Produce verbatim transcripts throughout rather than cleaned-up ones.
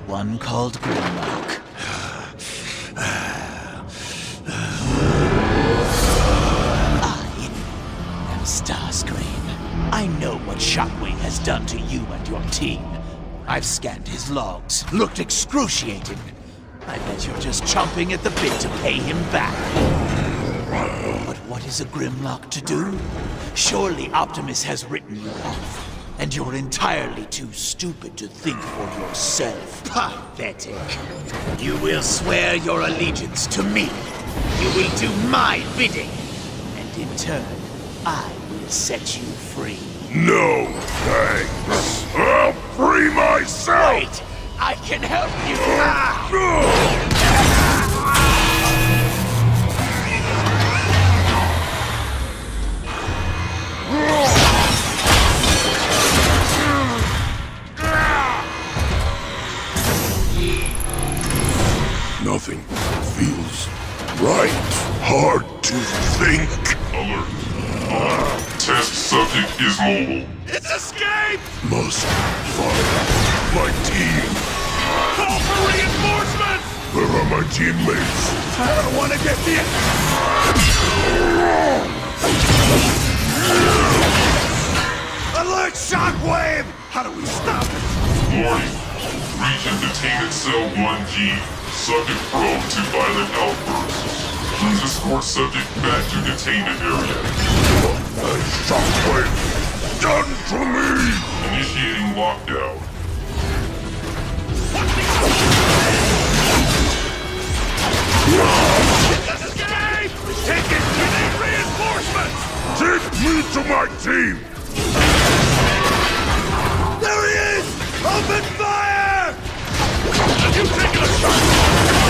One called Grimlock. I am Starscream. I know what Shockwave has done to you and your team. I've scanned his logs, looked excruciating. I bet you're just chomping at the bit to pay him back. But what is a Grimlock to do? Surely Optimus has written you off, and you're entirely too stupid to think for yourself. Pathetic. You will swear your allegiance to me. You will do my bidding, and in turn, I will set you free. No, thanks. I'll free myself! Wait! I can help you! Ah! Nothing feels right. Hard to think. Alert. Uh, test subject is mobile. It's escaped! Must find my team. Call for reinforcements! Where are my teammates? I don't want to get the... Alert Shockwave! How do we stop it? Warning. Region detained cell one G. Subject prone to violent outbursts. Please escort subject back to detainment area. What has Shockwave done to me? Initiating lockdown. Escape! Take it! We need reinforcements! Take me to my team! There he is! Open fire! You've taken a shot!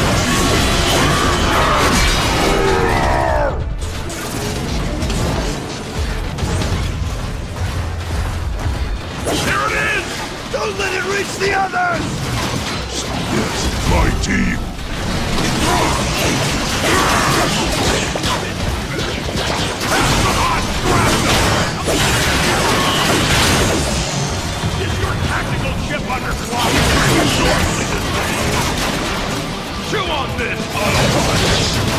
There it is! Don't let it reach the others! Yes, my team! Is your tactical chip under fire? Chew on this, Autobot!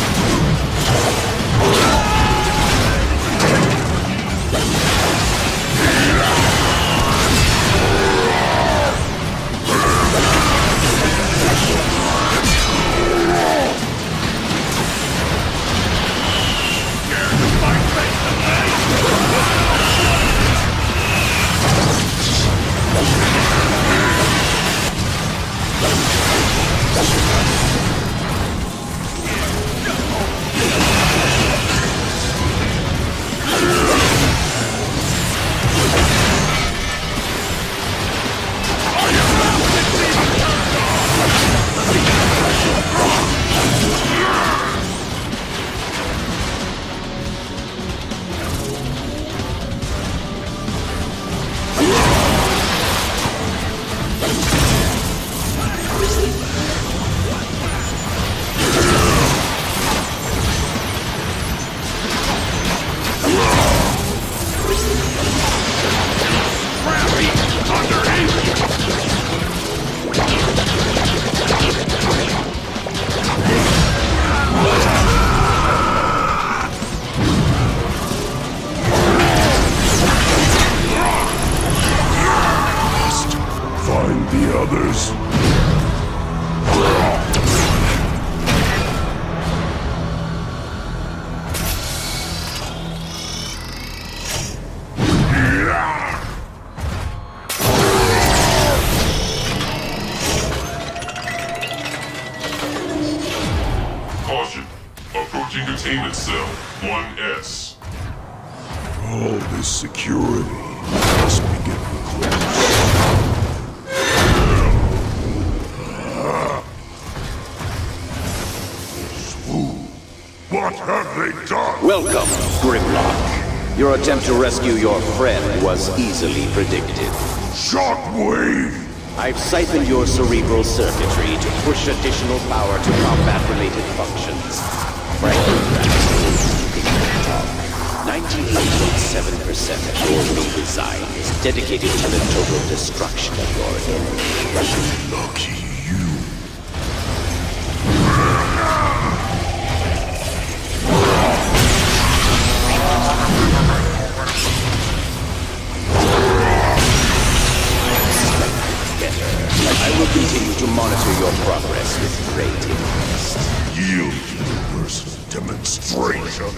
Containment cell one S. All this security must be getting close. Swoon, what have they done? Welcome, Grimlock. Your attempt to rescue your friend was easily predicted. Shockwave! I've siphoned your cerebral circuitry to push additional power to combat-related functions. Frankly, ninety-eight point seven percent of your new design is dedicated to the total destruction of your enemy. Lucky you. I will continue to monitor your progress with great interest. Yield universe demonstration.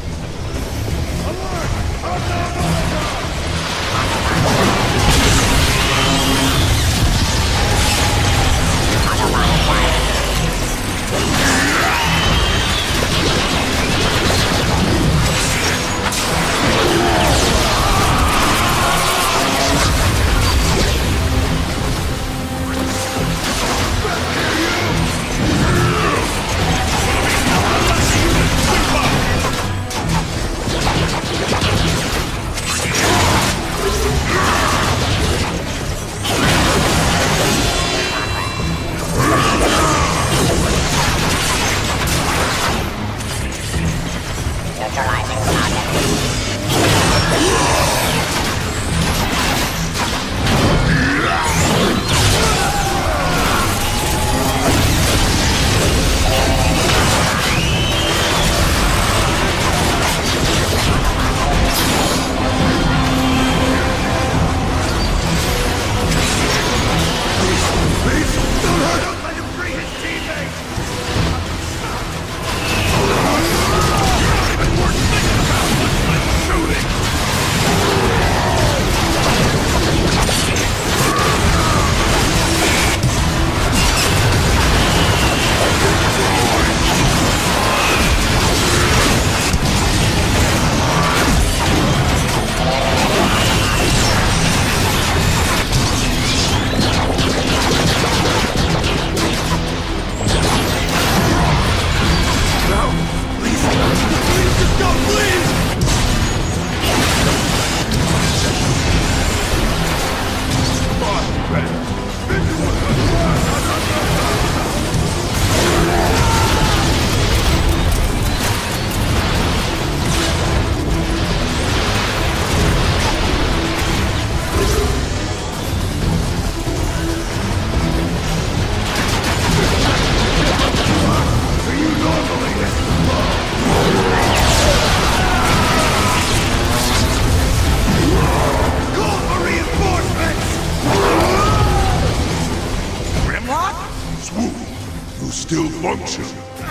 Still function.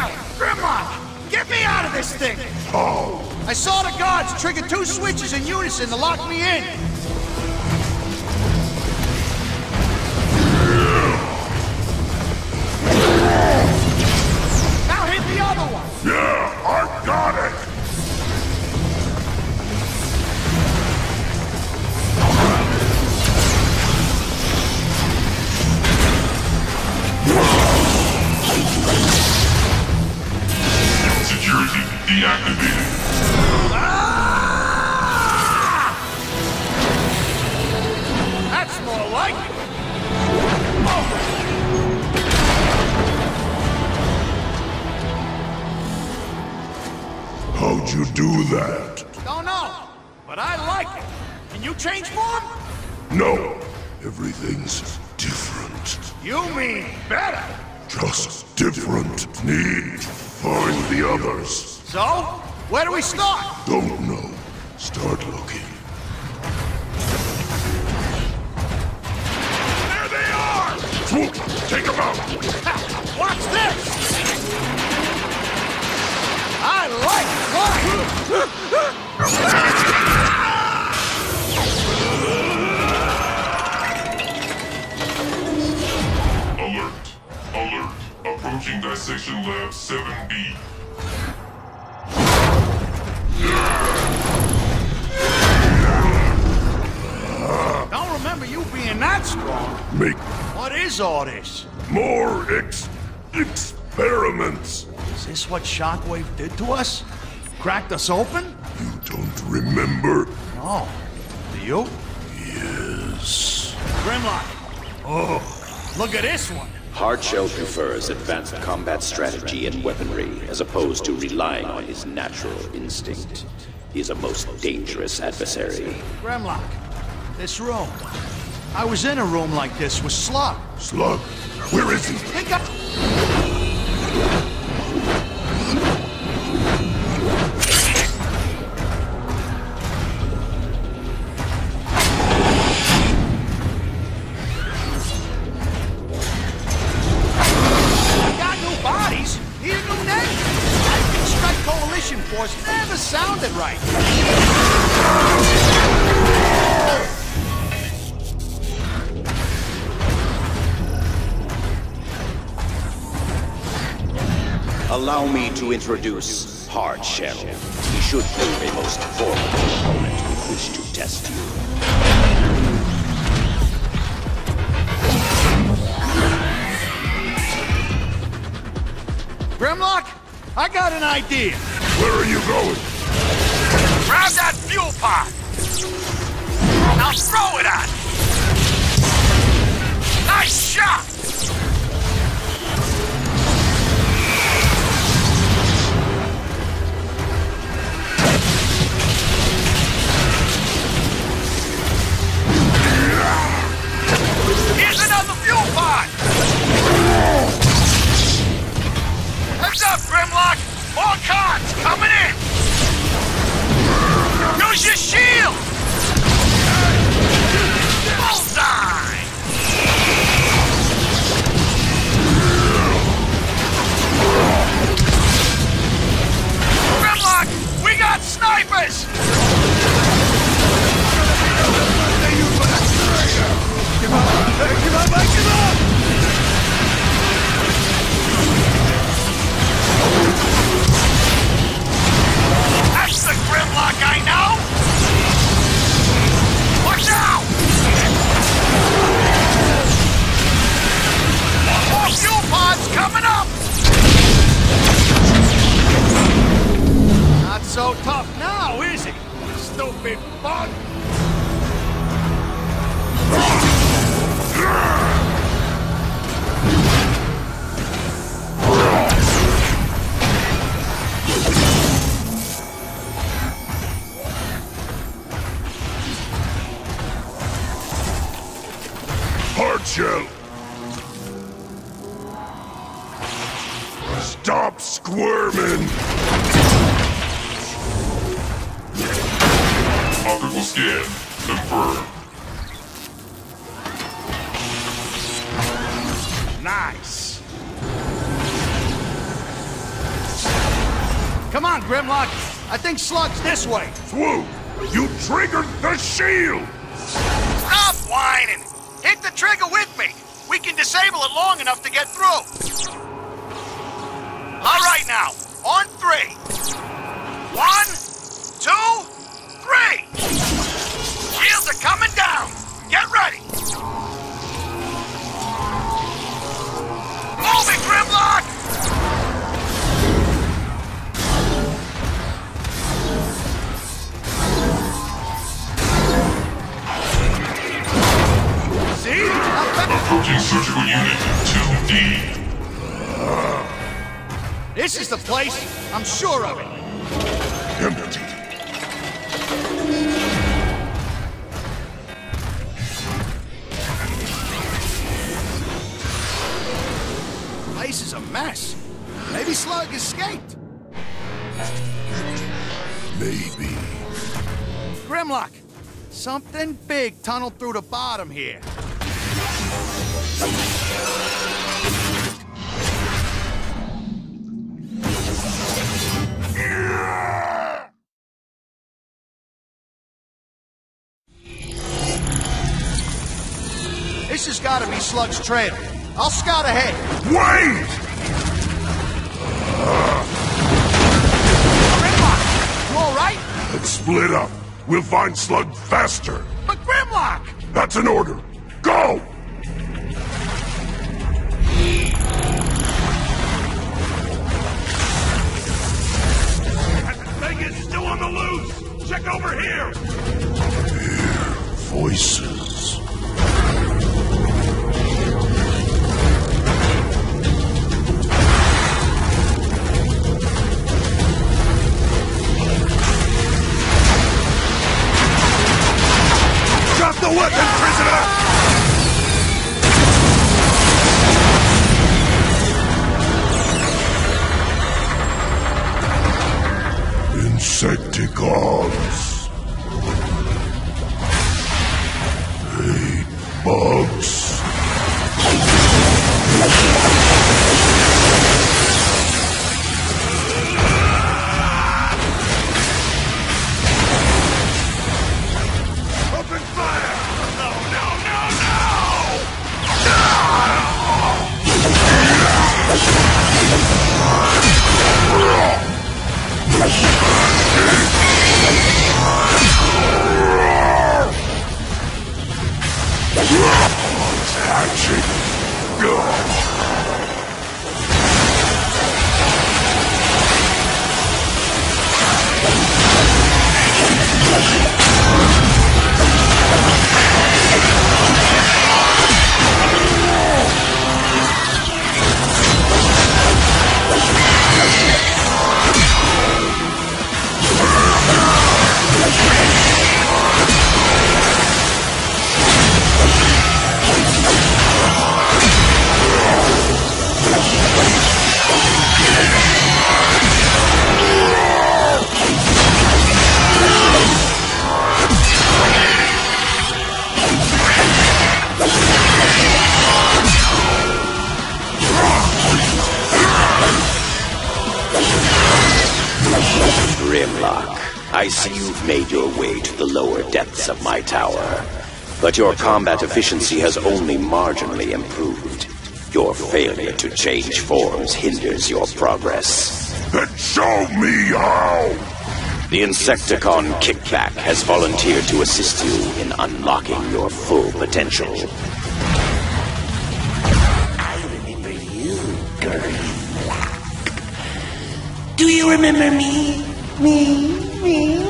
Grimlock! Get me out of this thing! How? I saw the guards trigger two switches in unison to lock me in! Now hit the other one! Yeah, I got it! Security deactivated. Ah! That's more like it! How'd you do that? Don't know, but I like it. Can you change form? No, everything's different. You mean better? Just different. Need to find the others. So, where do we start? Don't know. Start looking. There they are! Swoop! Take them out! Ha, watch this! I like Alert. Alert. Approaching Dissection Lab seven B. Don't remember you being that strong. Make What is all this? more ex... experiments. Is this what Shockwave did to us? Cracked us open? You don't remember? No. Do you? Yes. Grimlock. Oh, look at this one. Hardshell prefers advanced combat strategy and weaponry as opposed to relying on his natural instinct. He is a most dangerous adversary. Grimlock, this room. I was in a room like this with Slug. Slug, where is he? He got... Force never sounded right. Allow me to introduce Hardshell. He should prove a most formidable opponent with which to test you. Grimlock, I got an idea. Where are you going? Grab that fuel pod. Now throw it at him. Nice shot! Here's another fuel pod! Heads up, Grimlock! More cons coming in! Use your shield! Bullseye! Grimlock! We got snipers! Give up! Give up! Give up! That's the Grimlock I know! Watch out! More fuel pods coming up! Not so tough now, is he? Stupid bug! Hardshell! Stop squirming! Optical scan confirmed. Nice! Come on, Grimlock! I think Slug's this way! Swoop! You triggered the shield! Stop whining! Hit the trigger with me! We can disable it long enough to get through! All right now, on three. One, two, three! Shields are coming down! Get ready! Move it, Grimlock! See? Approaching surgical unit two D. This is the place. I'm sure of it. Empty. Place is a mess. Maybe Slug escaped. Maybe. Grimlock, something big tunneled through the bottom here. This has got to be Slug's trail. I'll scout ahead. Wait! Grimlock, you all right? Let's split up. We'll find Slug faster. But Grimlock! That's an order. Go! Thing is still on the loose! Check over here! Hear voices. Drop the weapon, prisoner! Insecticons. Hate bugs. Grimlock. I see you've made your way to the lower depths of my tower. But your combat efficiency has only marginally improved. Your failure to change forms hinders your progress. Then show me how! The Insecticon Kickback has volunteered to assist you in unlocking your full potential. I remember you, Grimlock. Do you remember me? Me? Me?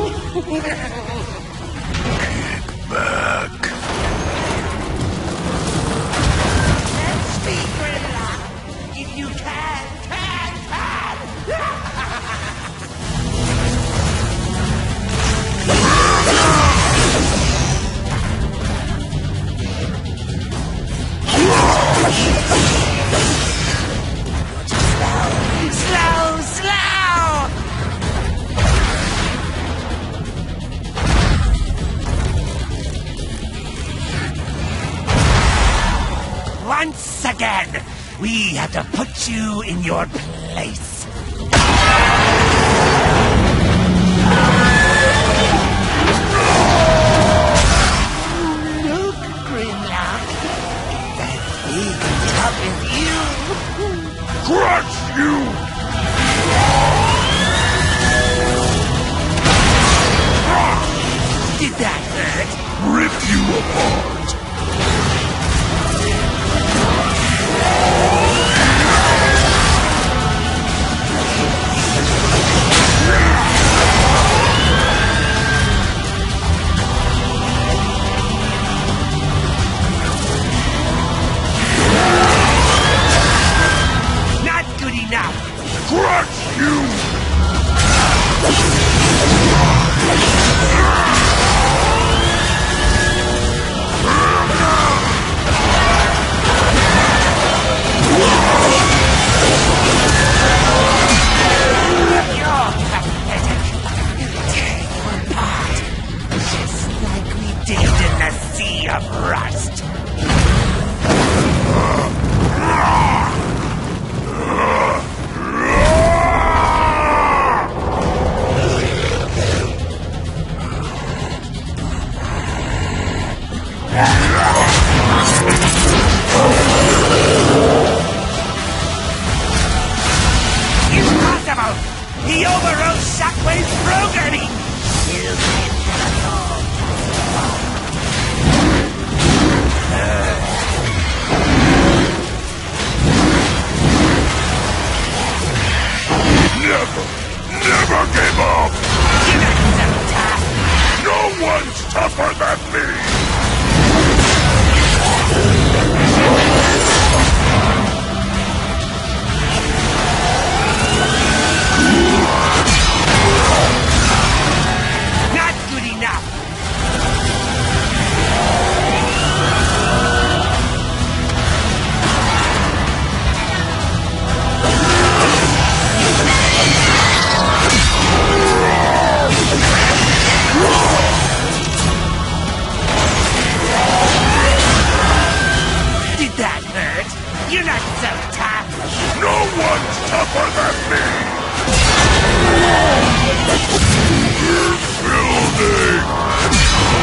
Back. Let's speak, Grimlock. If you can, can, can! Slow, slow! Once again, we have to put you in your place. Look, Grimlock. That big tub is you. Crush you! Did that hurt? Rip you apart! Not good enough. Crush you! You're pathetic. Tear you apart. Just like we did in the Sea of Rust. Impossible! He overrode Shockwave's programming! You Never, never give up! You're not so tough! No one's tougher than me! Not good enough! Did that hurt? You're not so tough! No one's tougher than me! Building!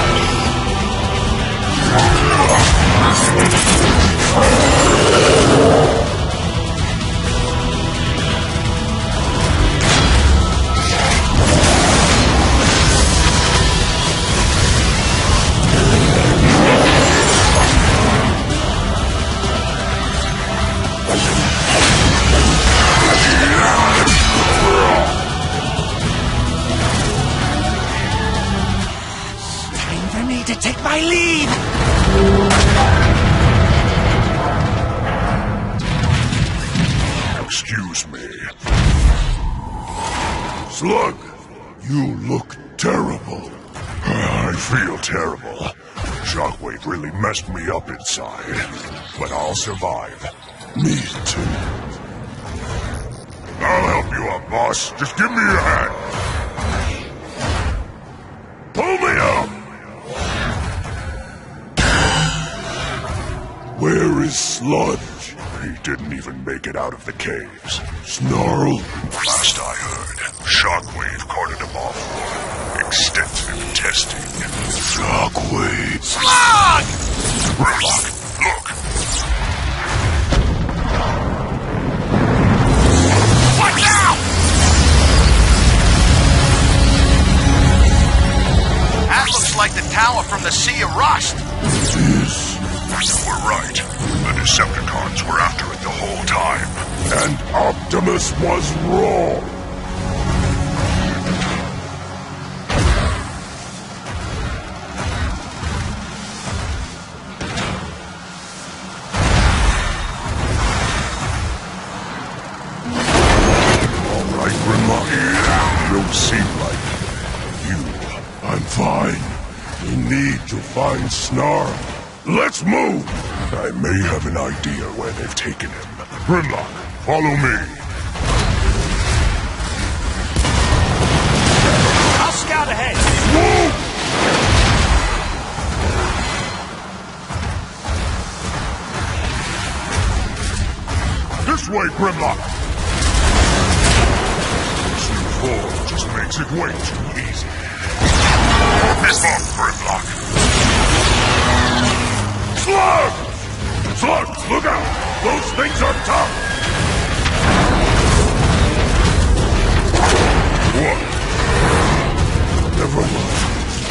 Time for me to take my leave! Excuse me. Slug, you look terrible. I feel terrible. Shockwave really messed me up inside. But I'll survive. Me too. I'll help you up, boss. Just give me your hand. Pull me up! Where is Sludge? He didn't even make it out of the caves. Snarl? Last I heard, Shockwave carted him off for extensive testing. Shockwave. Slug! Grimlock, look! Watch out! That looks like the tower from the Sea of Rust. This. We're right. The Decepticons were after it the whole time. And Optimus was wrong. All right, Grimlock. You don't seem like you. I'm fine. We need to find Snarl. Let's move! I may have an idea where they've taken him. Grimlock, follow me. I'll scout ahead. Move! This way, Grimlock! This new form just makes it way too easy. This up, Grimlock! Slug! Slug, look out! Those things are tough! What? Never mind.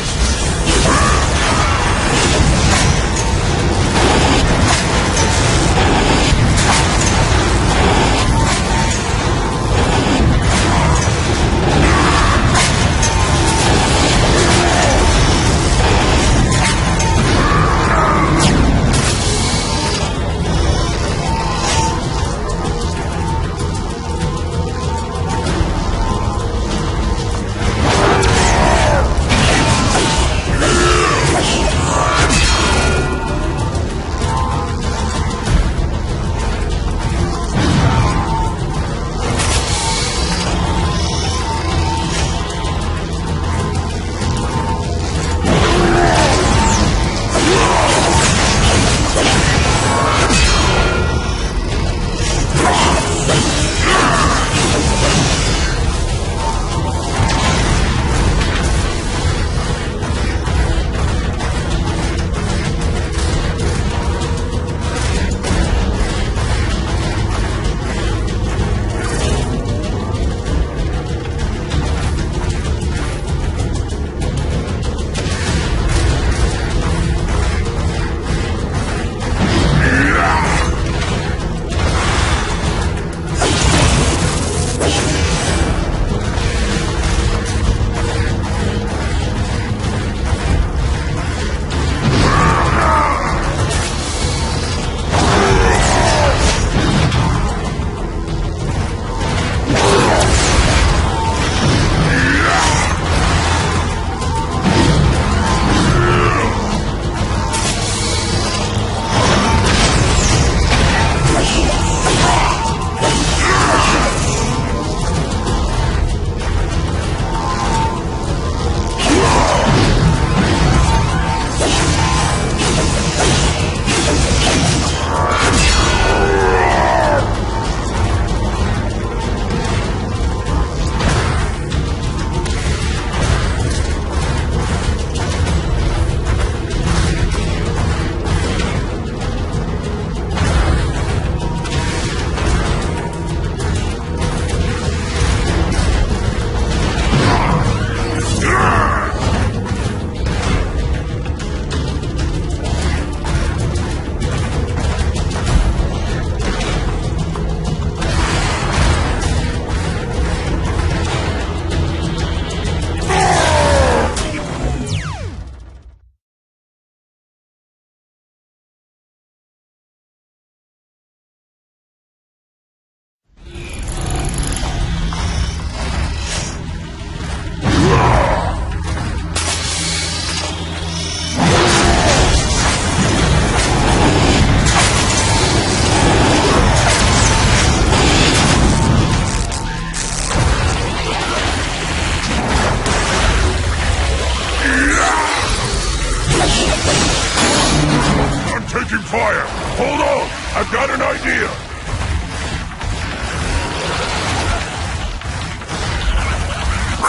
fire! Hold on! I've got an idea!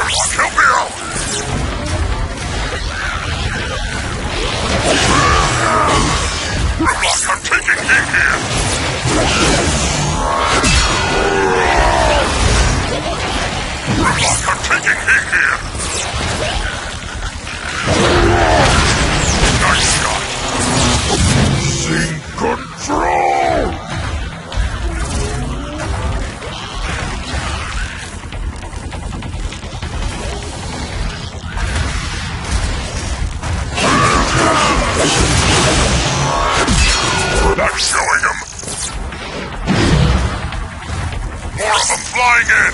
Grimlock, help me out! Grimlock, I'm taking heat here! Grimlock, I'm taking heat here! Nice shot! Sing control! That's showing him! More of them flying in!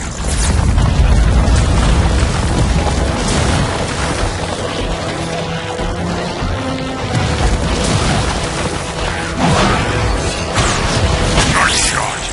Nice shot!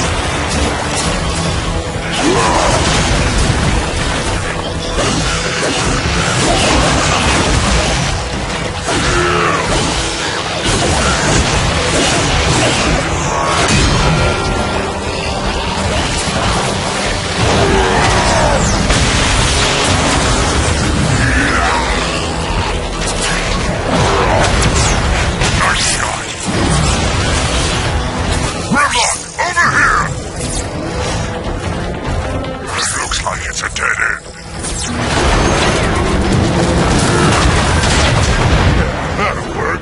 It's a dead end. That'll work.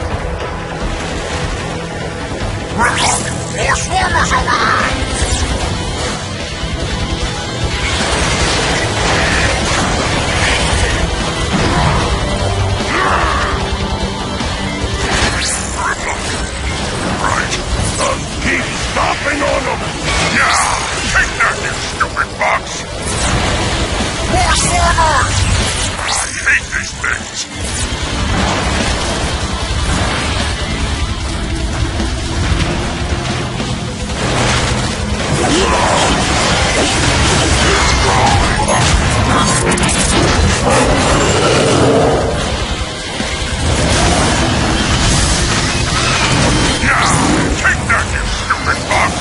Grimlock! More swarmers over there! Grimlock. Right. Uh, keep stomping on them! Yeah! Take that, you stupid box! More swarmers! I hate these things! Yeah! Take that, you stupid box!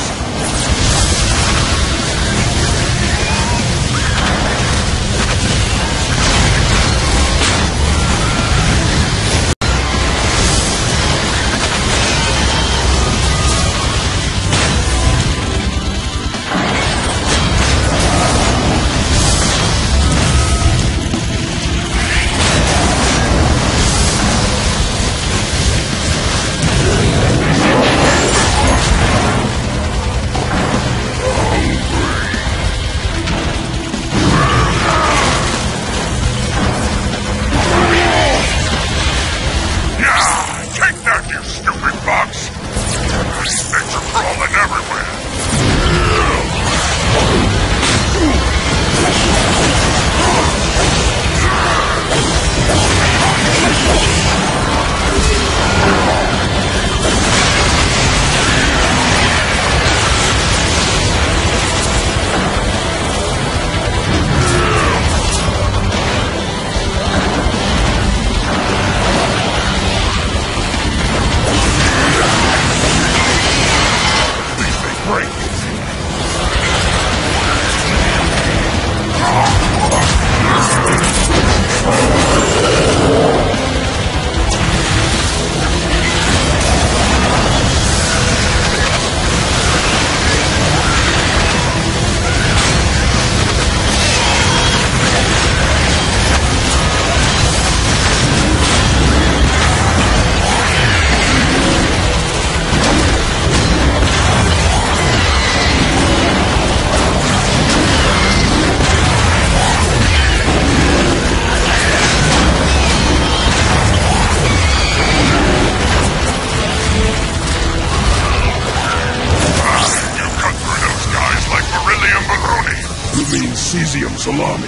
Cesium salami.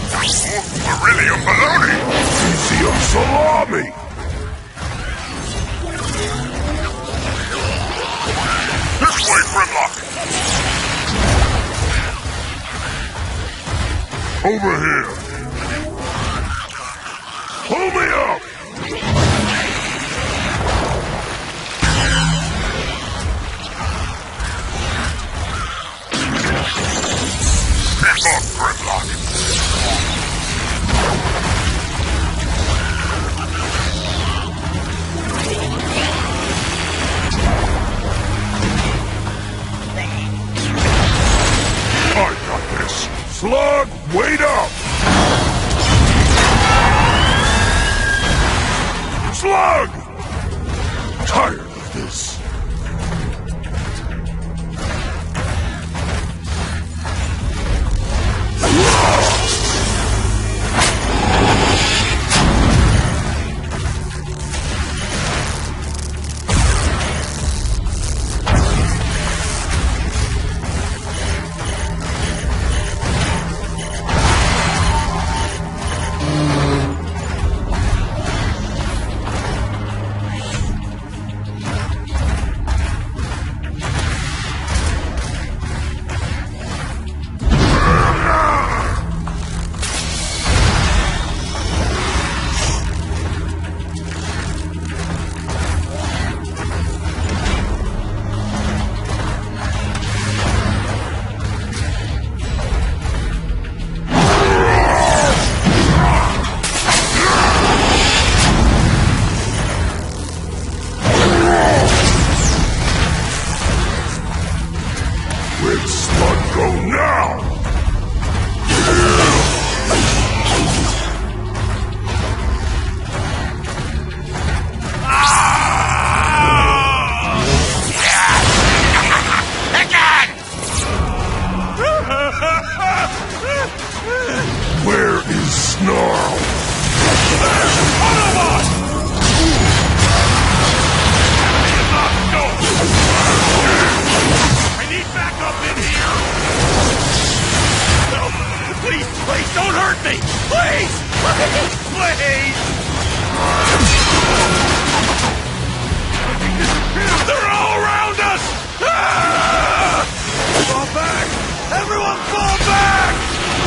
Beryllium baloney. Cesium salami. This way, Grimlock. Over here. Pull me up. Keep up, Grimlock. Slug, wait up! Slug! Tired of this. Where'd Slug go now? Where is Snarl? Autobot! I need backup in here! No, please, please don't hurt me! Please! Please! Please! They're all around us! Ah! Fall back! Everyone fall back!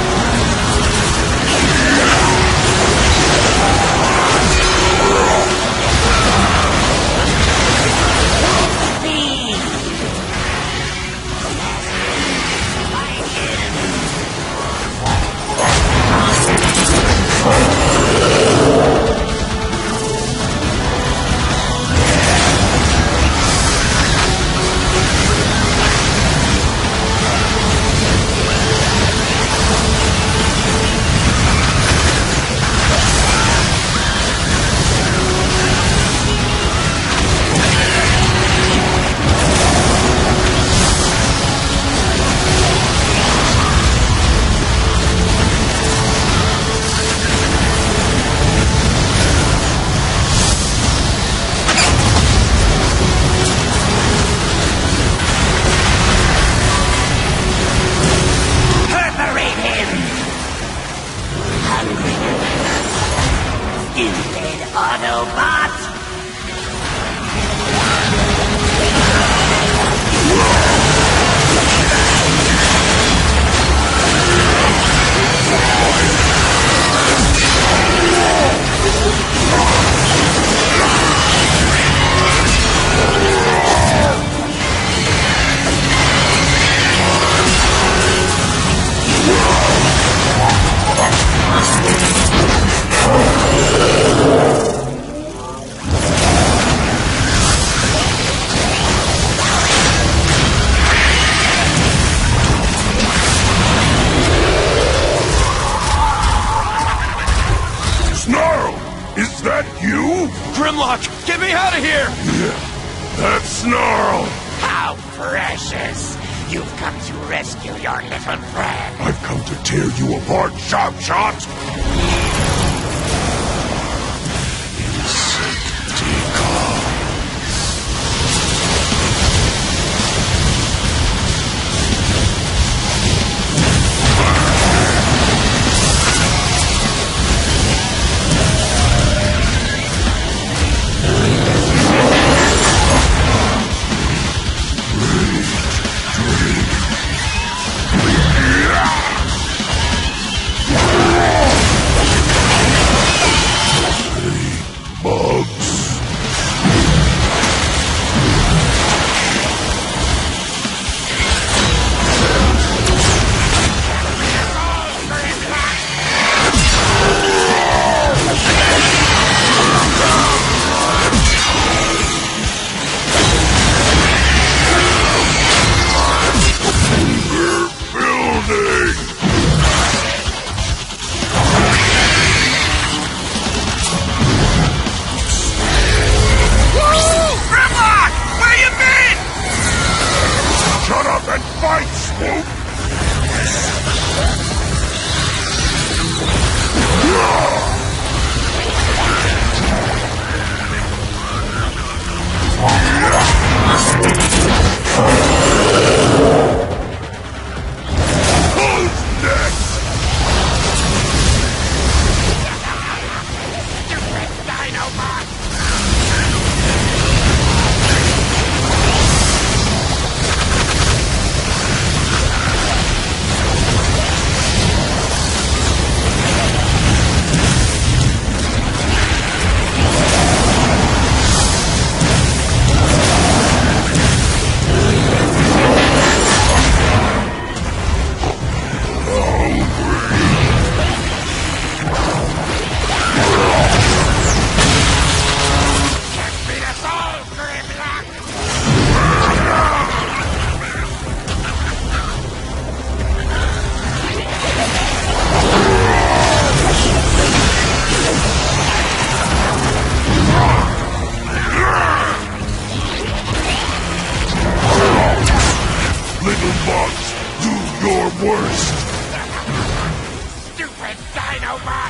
Stupid Autobot! Is that you? Grimlock, get me out of here! Yeah, that's Snarl! How precious! You've come to rescue your little friend. I've come to tear you apart, Shot Shot! fight, Swoop! Who's next? Stupid Dinobot! Little bots, do your worst! Stupid Dinobot!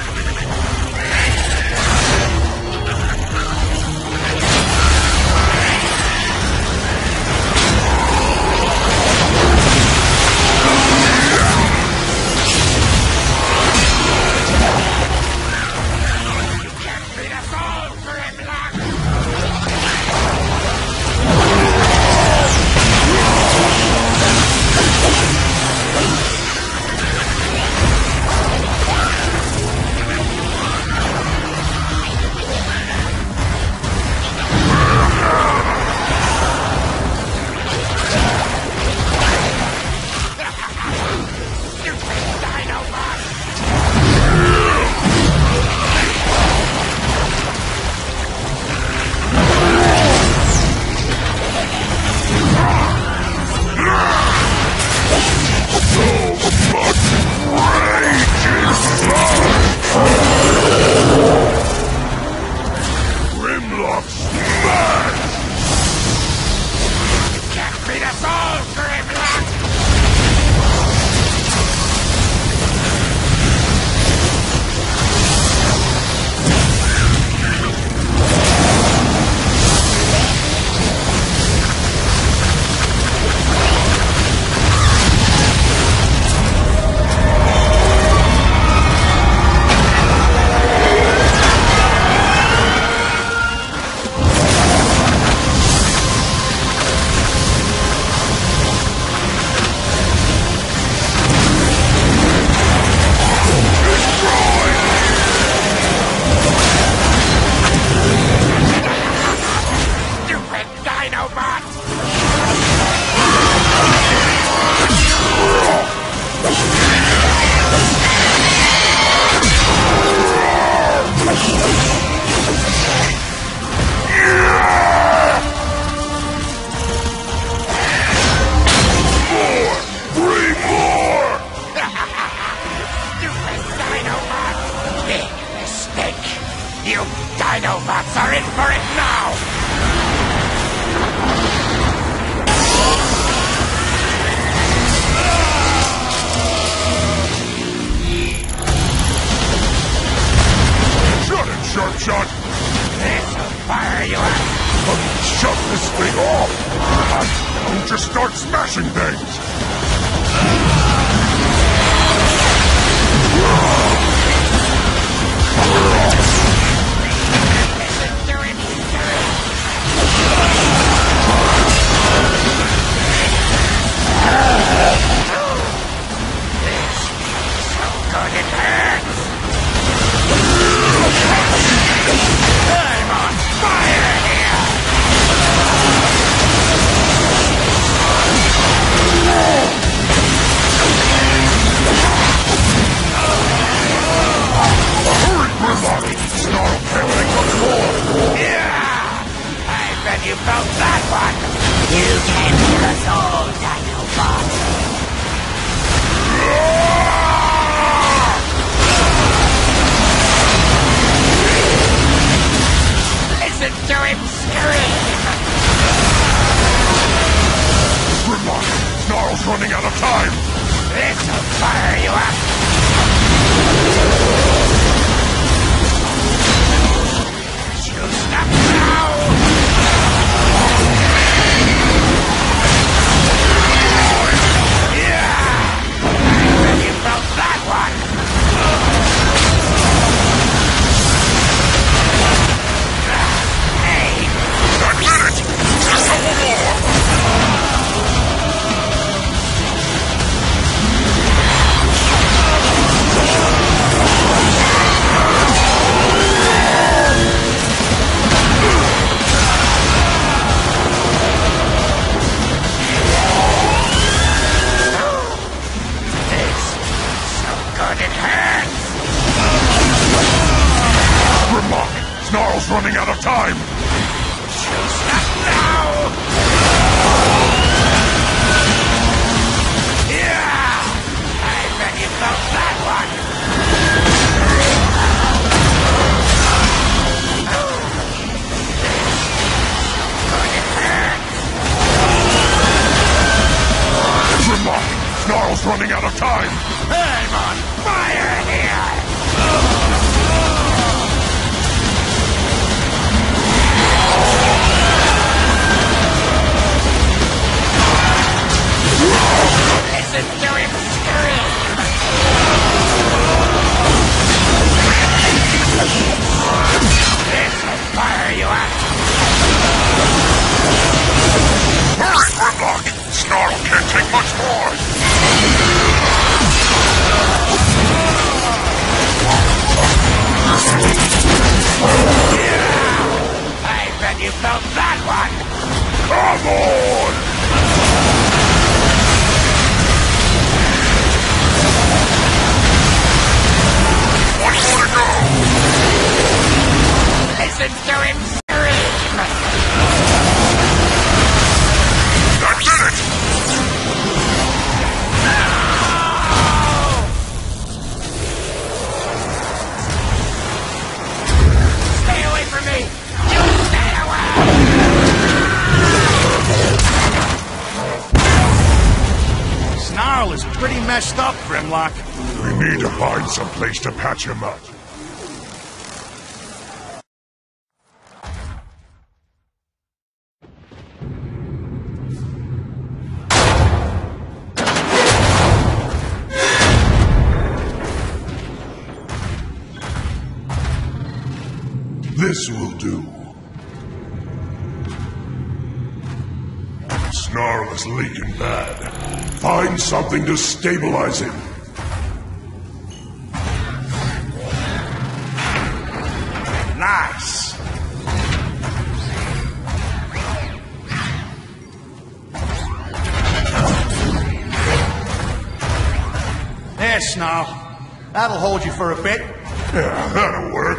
Grimlock smash! Can't beat us all, Grimlock! Stupid Dinobot! More! Bring more! Stupid Dinobot! Big mistake! You Dinobots are in for it now! Shut it, Sharp Shot! This'll fire you up! Shut this thing off! Don't just start smashing things! Listen to him, sir! This feels so good it hurts! I'm on fire here! Snarl's running out of time! This'll fire you up! You'll stop now! Yeah! I bet you felt that one! Hey! I did it! Just a couple more! Snarl's running out of time! She'll stop now! Yeah! I bet you felt that one! Grimlock! Snarl's running out of time! I'm on fire here! Listen to him scream! This will fire you up! Hurry, Grimlock! Snarl can't take much more! Yeah! I bet you felt that one! Come on! One more to go! Listen to him scream! I did it! Stay away from me! You stay away! Snarl is pretty messed up, Grimlock. We need to find some place to patch him up. This will do. Snarl is leaking bad. Find something to stabilize him. Nice. There, Snarl. That'll hold you for a bit. Yeah, that'll work.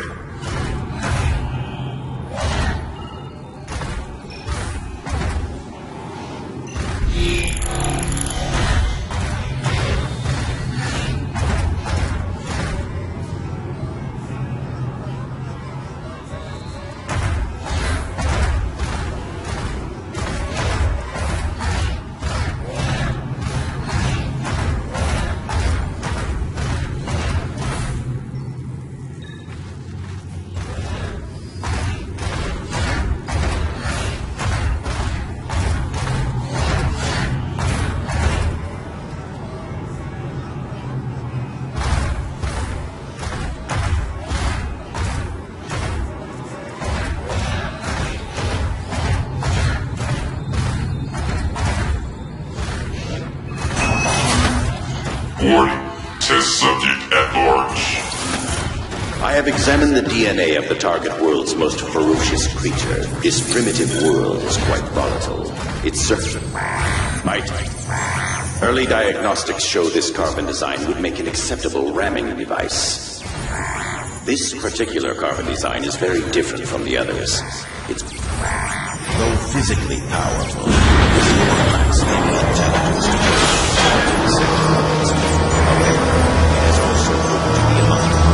Warning, test subject at large. I have examined the D N A of the target world's most ferocious creature. This primitive world is quite volatile. Its surface might. Early diagnostics show this carbon design would make an acceptable ramming device. This particular carbon design is very different from the others. It's, though physically powerful, it lacks the intelligence to do. However, it has also proven to be among the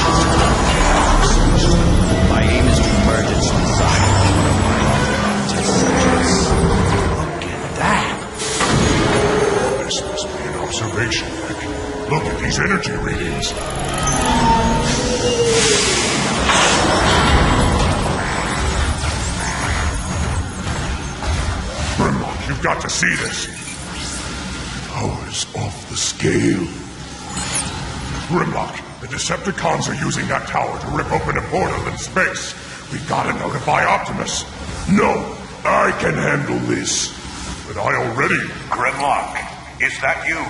most vicious. My aim is to merge its design with one of my test subjects. Look at that. This must be an observation deck. Look at these energy readings. Grimlock, you've got to see this. Power's off the scale. Grimlock, the Decepticons are using that tower to rip open a portal in space. We gotta notify Optimus. No, I can handle this. But I already... Grimlock, is that you?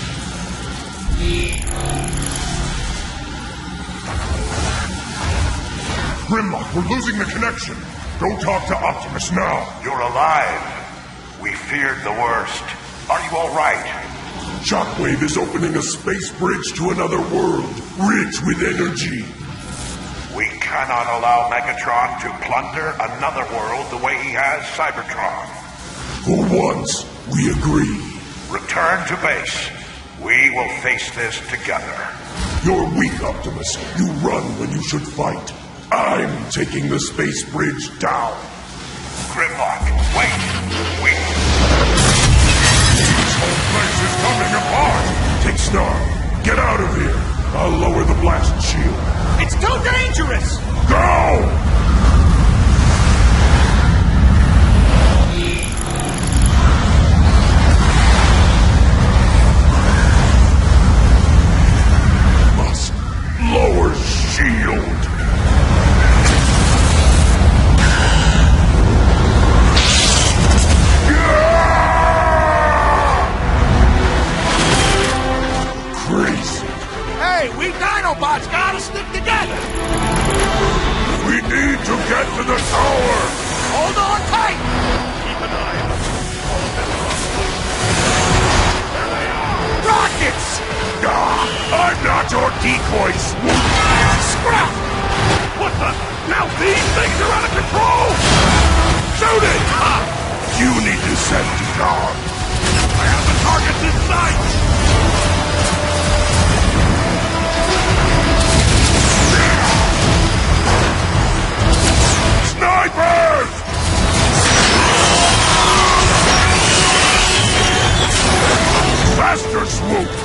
Grimlock, we're losing the connection. Go talk to Optimus now. You're alive. We feared the worst. Are you all right? Shockwave is opening a space bridge to another world, rich with energy. We cannot allow Megatron to plunder another world the way he has Cybertron. For once, we agree. Return to base. We will face this together. You're weak, Optimus. You run when you should fight. I'm taking the space bridge down. Grimlock, wait. Wait. This whole place is coming apart. Take Snarl. Get out of here. I'll lower the blast shield. It's too dangerous! Go! Must lower shield. Crazy. Hey, we Dinobots gotta stick together! We need to get to the tower! Hold on tight! Keep an eye on them. There they are! Rockets! Ah, I'm not your decoys! Scrap! What the? Now these things are out of control! Shoot it! Ah, you need Decepticon! I have the targets in sight! Snipers! Faster swoop!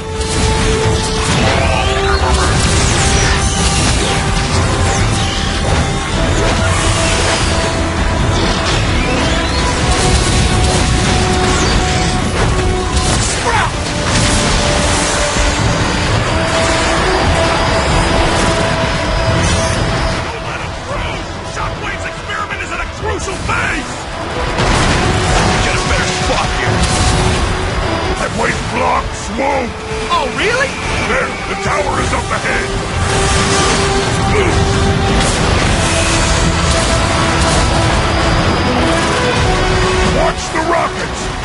Crucial phase! Get a better spot here! That wave block, swoop! Oh, really? There, the tower is up ahead! Watch the rockets!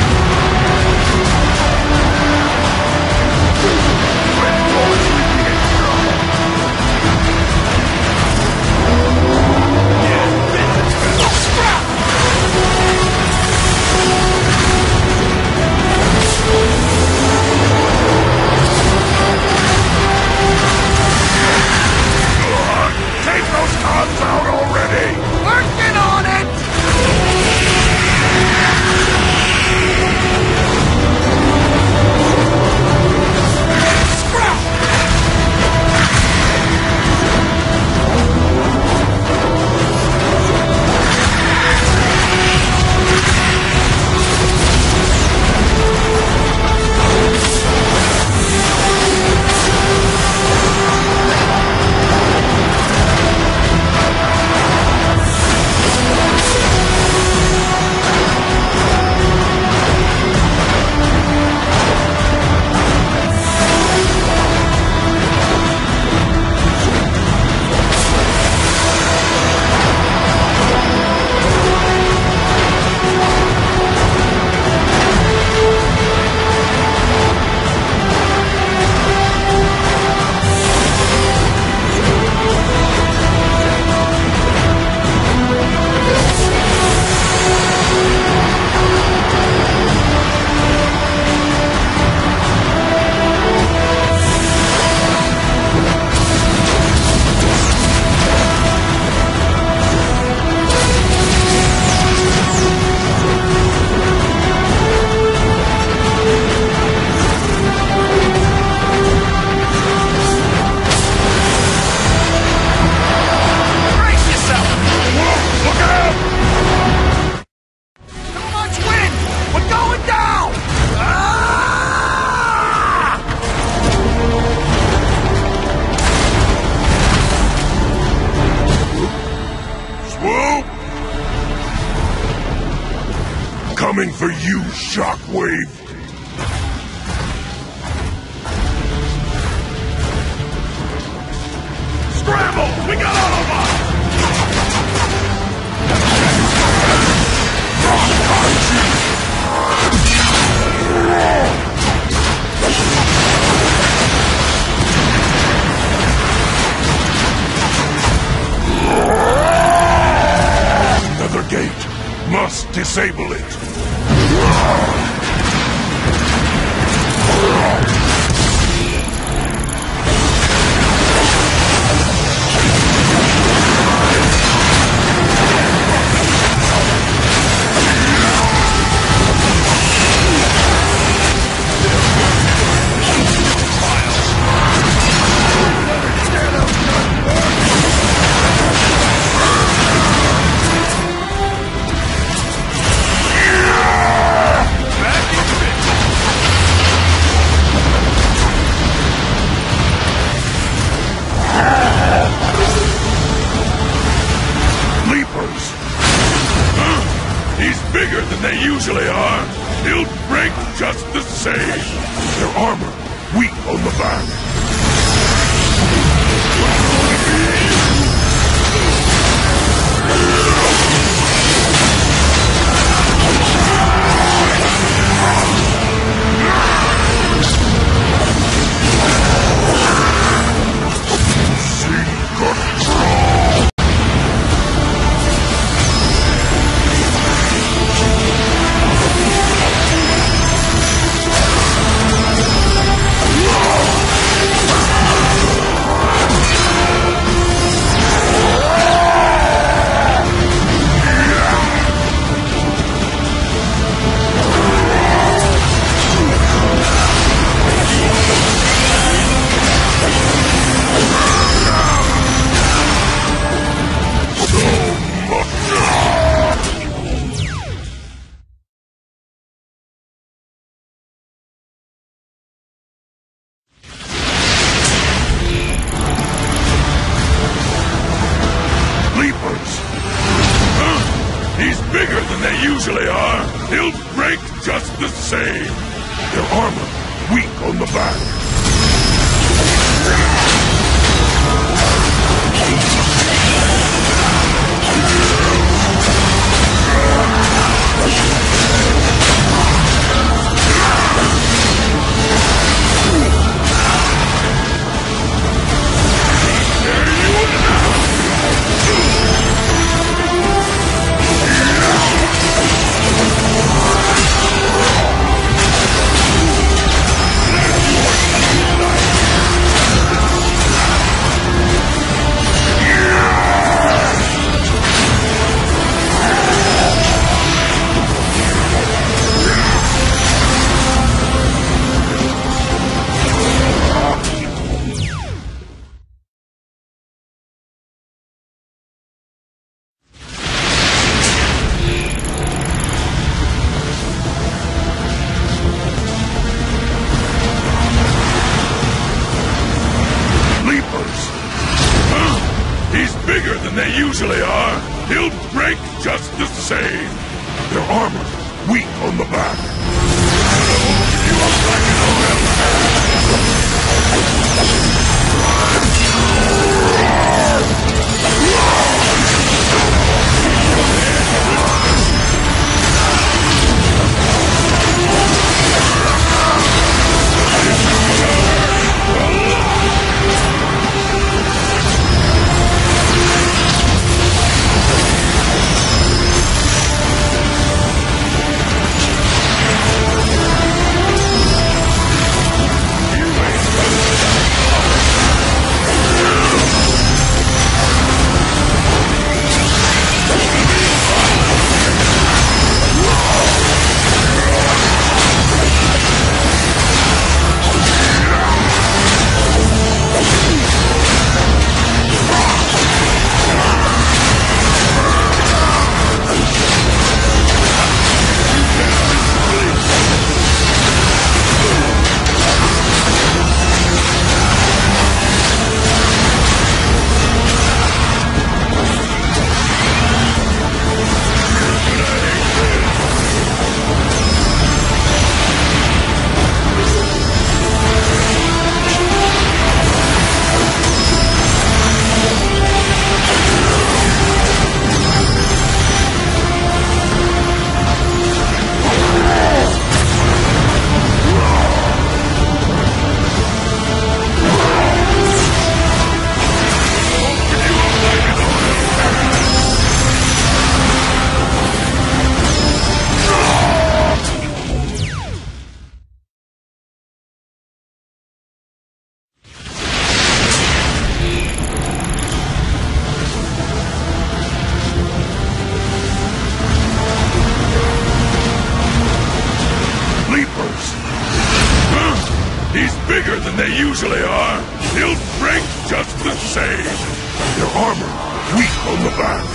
Take those cons out already! Working on it! coming for you, Shockwave! Scramble! We got Autobots! Another gate. Must disable it. They usually are. He'll break just the same. Their armor weak on the back. He's bigger than they usually are. He'll break just the same. Their armor weak on the back. They usually are. He'll break just the same. Their armor weak on the back. You look like powers. Huh? He's bigger than they usually are. He'll break just the same. Their armor weak on the back.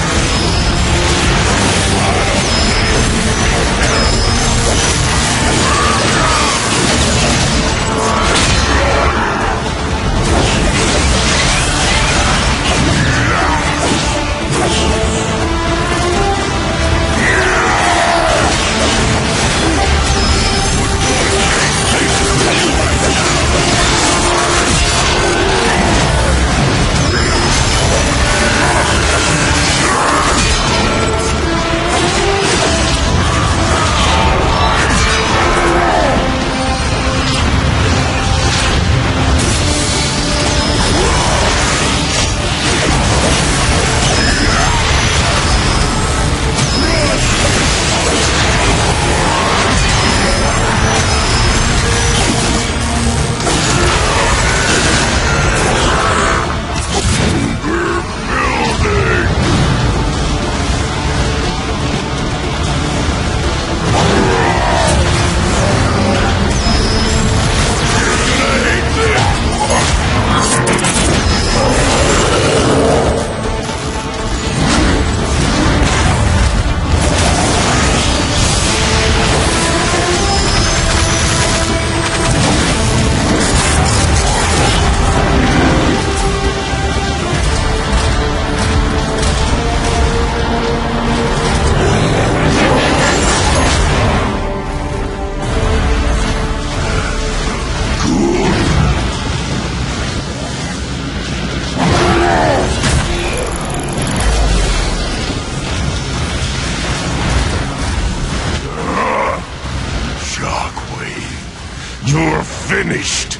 You're finished!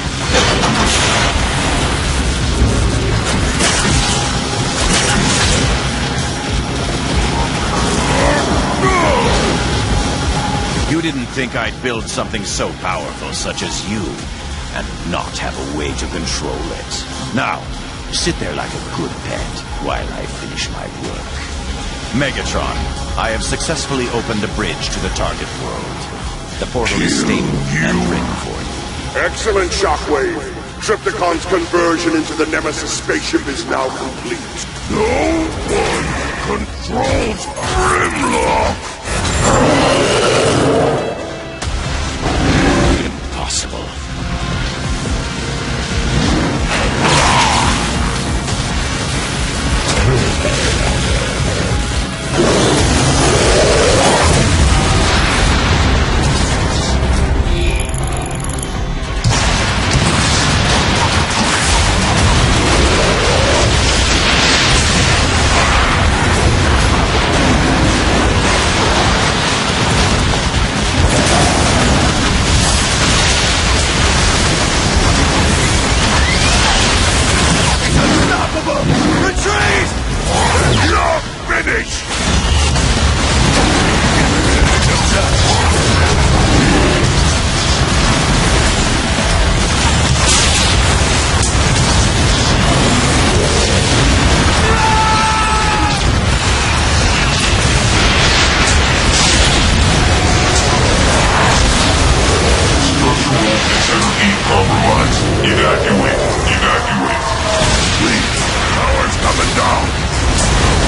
You didn't think I'd build something so powerful such as you, and not have a way to control it. Now, sit there like a good pet while I finish my work. Megatron, I have successfully opened a bridge to the target world. The portal is stable and ready for you. Excellent, Shockwave. Trypticon's conversion into the Nemesis spaceship is now complete. No one controls Grimlock! Impossible. Evacuate! Evacuate! Please! Power's coming down!